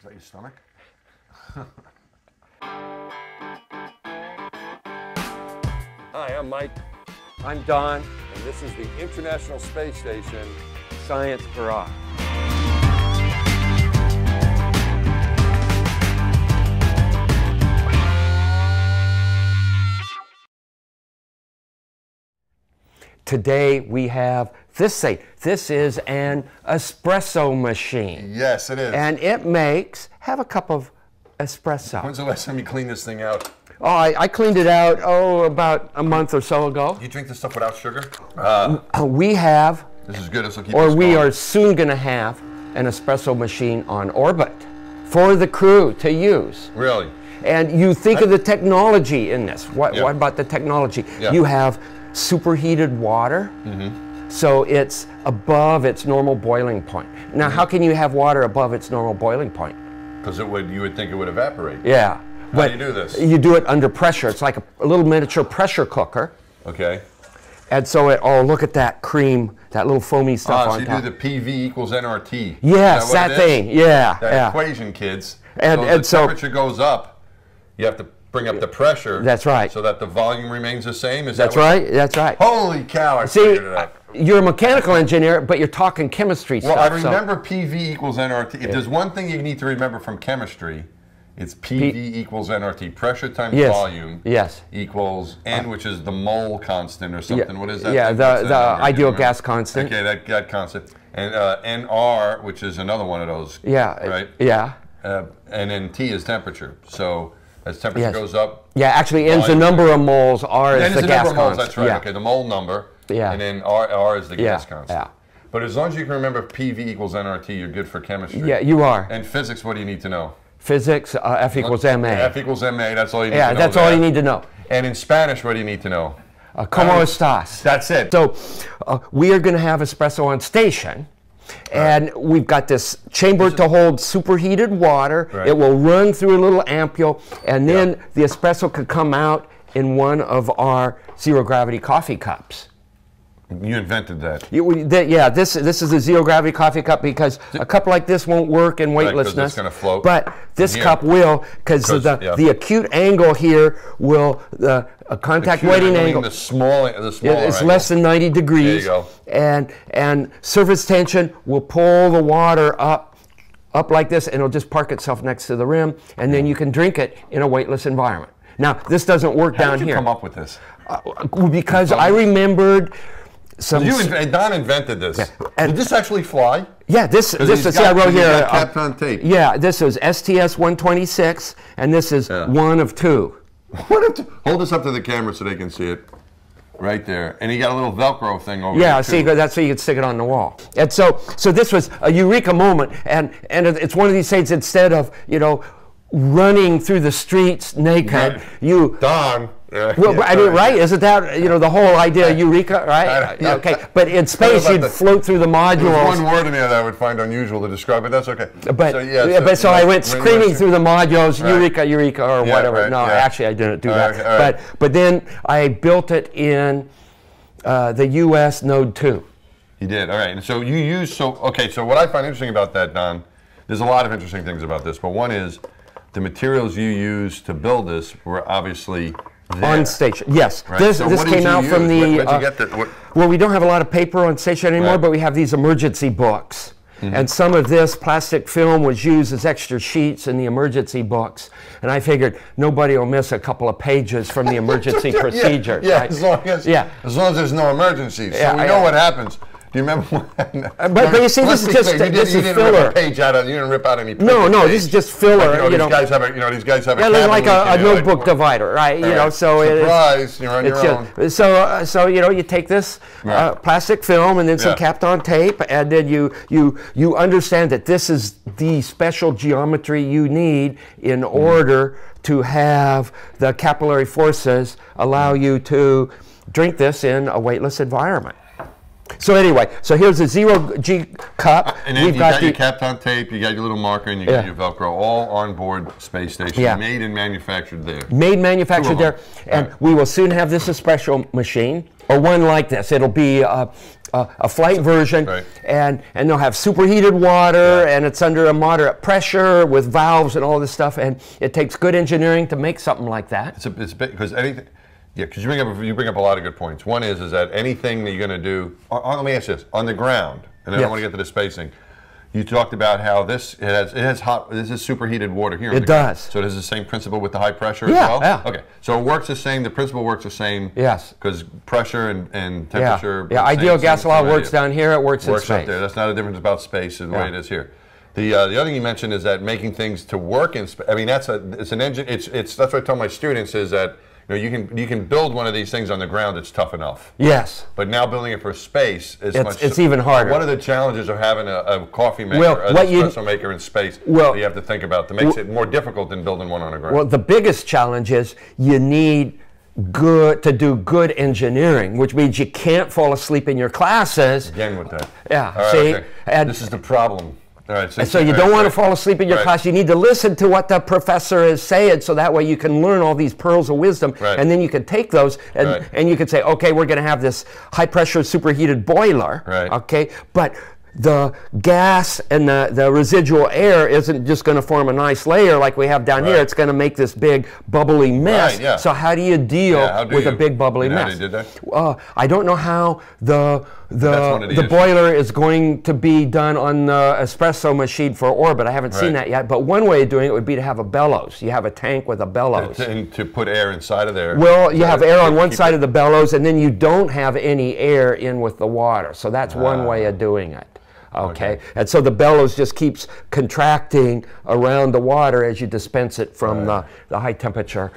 that your stomach? Hi, I'm Mike, I'm Don, and this is the International Space Station. Science Garage. Today we have this is an espresso machine. Yes, it is. And it makes, have a cup of espresso. When's the last time you cleaned this thing out? Oh, I cleaned it out, about a month or so ago. You drink this stuff without sugar? We have, This is good, this will keep or us we going. are soon going to have, an espresso machine on orbit for the crew to use. Really? And you think of the technology in this. What about the technology? Yeah. You have superheated water, so it's above its normal boiling point. Now, how can you have water above its normal boiling point? Because you would think it would evaporate. Yeah. How do you do this? You do it under pressure. It's like a little miniature pressure cooker. Okay. And so look at that cream, that little foamy stuff on so top. you do the PV equals nRT. Yes, that thing. Yeah. That equation, kids. And so the temperature goes up, you have to bring up the pressure. That's right. So that the volume remains the same. That's right. That's right. Holy cow! I See, figured it out. you're a mechanical engineer, but you're talking chemistry stuff. Well, I remember PV equals nRT. If there's one thing you need to remember from chemistry, it's PV equals nRT. Pressure times volume equals N, which is the mole constant or something. Yeah. What is that? Yeah, the ideal gas constant. Okay, that constant. And NR, which is another one of those. Yeah. Right? Yeah. And then T is temperature. So as temperature goes up. Yeah, actually N's the number of moles, R is the gas constant. That's right. Yeah. Okay, the mole number. Yeah. And then R is the gas constant. Yeah. But as long as you can remember PV equals nRT, you're good for chemistry. Yeah, you are. And physics, what do you need to know? Physics, F equals MA. F equals MA, that's all you need to know. Yeah, that's all you need to know. And in Spanish, what do you need to know? ¿Cómo estás? That's it. So we are going to have espresso on station. And we've got this chamber to hold superheated water. Right. It will run through a little ampule, and then the espresso could come out in one of our zero gravity coffee cups. You invented that. This is a zero gravity coffee cup because a cup like this won't work in weightlessness. Right, it's going to float. But this cup will, because the acute angle here will a contact weighting angle. The small it's angle. less than 90 degrees. There you go. And surface tension will pull the water up like this, and it'll just park itself next to the rim, and then you can drink it in a weightless environment. Now, this doesn't work down How did you here. come up with this? Because I remembered. Don invented this. Yeah. Did this actually fly? Yeah, this is. I wrote here. Capped on tape. Yeah, this is STS 126, and this is one of two. Hold this up to the camera so they can see it. Right there, and you got a little Velcro thing over there. Yeah, see, that's so you can stick it on the wall. And so this was a eureka moment, and it's one of these things. Instead of running through the streets naked, Don. Well, I mean, right? Isn't that the whole idea of eureka, right? Okay, but in space you'd float through the modules. There's one word in there that I would find unusual to describe, but that's okay. But so I went screaming through the modules, eureka, eureka, or whatever. Right, no, actually I didn't do that. But then I built it in the U.S. Node 2. You did, all right. And so you use so what I find interesting about that, Don, there's a lot of interesting things about this, but one is the materials you used to build this were obviously there. On station, yes. Right. This came out from the. Where'd you get that? Well, we don't have a lot of paper on station anymore, but we have these emergency books. And some of this plastic film was used as extra sheets in the emergency books. And I figured nobody will miss a couple of pages from the emergency procedure. Yeah, right? as long as there's no emergencies. So we know what happens. Do you remember when? But you see, this is just you didn't filler. Rip a page out of. You didn't rip out any. No, this is just filler. These guys have a. These guys have a. Yeah, like a notebook divider, right? So surprise, you're on your own. So you take this plastic film and then some capped on tape, and then you understand that this is the special geometry you need in order to have the capillary forces allow you to drink this in a weightless environment. So anyway, here's a zero-G cup. And then you got your capped on tape, you got your little marker, and you got your Velcro, all on board space station, made and manufactured there. Made, manufactured there, and we will soon have this espresso machine, or one like this. It'll be a flight version, and they'll have superheated water, and it's under a moderate pressure with valves and all this stuff, and it takes good engineering to make something like that. It's because anything, because you bring up a lot of good points. One is that anything that you're going to do, let me ask this, on the ground, and then I want to get to the spacing. You talked about how this is superheated water here. It does. So it has the same principle with the high pressure as well? Yeah. Okay. So it works the same, the principle works the same. Yes. Because pressure and temperature. Yeah, ideal gas law works down here, it works in space. Up there. That's not a difference about space and the way it is here. The other thing you mentioned is that making things to work in space. I mean, that's an engine. That's what I tell my students is that you can build one of these things on the ground. It's tough enough. Yes. But now building it for space is it's even harder. One of the challenges of having a coffee maker, an espresso maker in space that you have to think about that makes it more difficult than building one on the ground. Well, the biggest challenge is you need to do good engineering, which means you can't fall asleep in your classes. Again with that. Yeah. Right, see, okay. and this is the problem. All right, so you don't want to fall asleep in your class. You need to listen to what the professor is saying, so that way you can learn all these pearls of wisdom, and then you can take those and you can say, okay, we're going to have this high pressure superheated boiler, okay, but the gas and the residual air isn't just going to form a nice layer like we have down here. It's going to make this big bubbly mess. So how do you deal with a big bubbly mess? How do you do that? I don't know how the boiler is going to be done on the espresso machine for orbit. I haven't seen that yet. But one way of doing it would be to have a bellows. You have a tank with a bellows. And to put air inside of there. Well, you have air on one side of the bellows, and then you don't have any air in with the water. So that's one way of doing it. Okay, and so the bellows just keeps contracting around the water as you dispense it from the high temperature,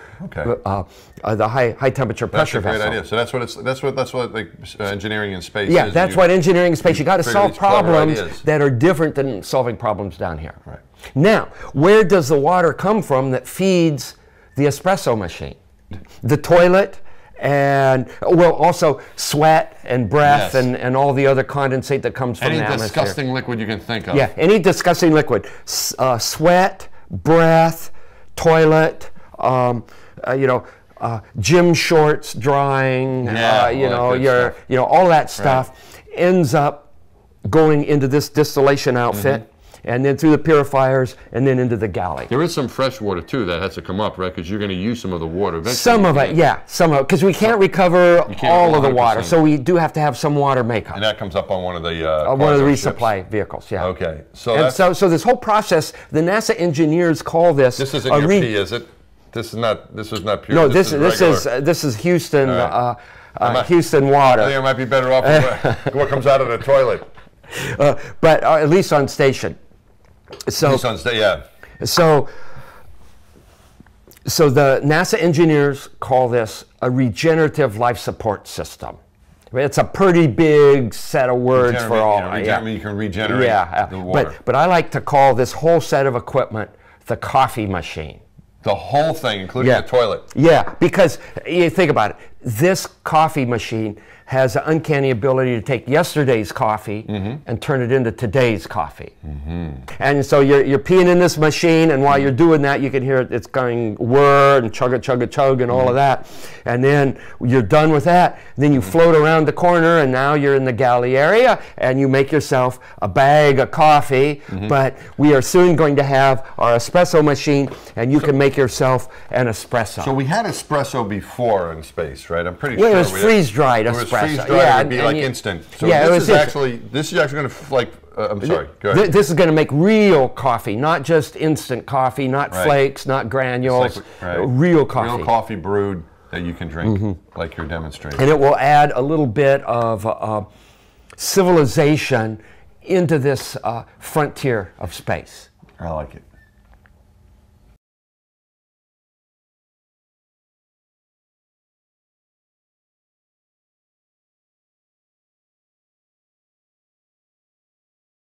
the high temperature pressure vessel. That's a great idea. So that's what like engineering in space. Yeah, is. That's what engineering in space. You got to solve problems that are different than solving problems down here. Right. Now, where does the water come from that feeds the espresso machine? The toilet. And also sweat and breath and all the other condensate that comes from the atmosphere. Any disgusting liquid you can think of. Yeah, any disgusting liquid. Sweat, breath, toilet, gym shorts drying, all that stuff ends up going into this distillation outfit. And then through the purifiers, and then into the galley. There is some fresh water too that has to come up, right? Because you're going to use some of the water. Eventually. Some of it, some of it, because we can't recover all of the water, so we do have to have some water makeup. And that comes up on one of the resupply vehicles. Yeah. Okay. So this whole process, the NASA engineers call this. This isn't your pee, is it? This is not. This is not pure. No, this is Houston. Houston water. I think it might be better off with what comes out of the toilet. But at least on station. So the NASA engineers call this a regenerative life support system. It's a pretty big set of words for all. You can regenerate the water. But I like to call this whole set of equipment the coffee machine. The whole thing, including the toilet. Yeah, because you think about it. This coffee machine has an uncanny ability to take yesterday's coffee and turn it into today's coffee. And so you're peeing in this machine, and while you're doing that, you can hear it's going whir and chug and all of that. And then you're done with that. Then you float around the corner, and now you're in the galley area, and you make yourself a bag of coffee. But we are soon going to have our espresso machine, and you can make yourself an espresso. So we had espresso before in space, right? I'm pretty sure. Yeah, it was freeze-dried espresso. It'd be like instant. So this is actually going to I'm sorry. Go ahead. This is going to make real coffee, not just instant coffee, not flakes, not granules, real coffee. Real coffee brewed that you can drink, like you're demonstrating. And it will add a little bit of civilization into this frontier of space. I like it.